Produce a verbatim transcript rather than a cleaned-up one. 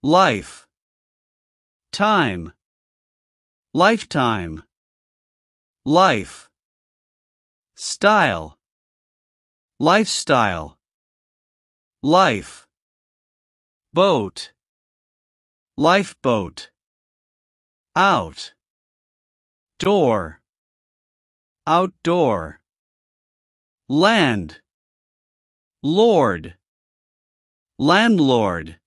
life, time, lifetime, life, style, lifestyle, life, boat, lifeboat, out, door, outdoor, land, lord, landlord,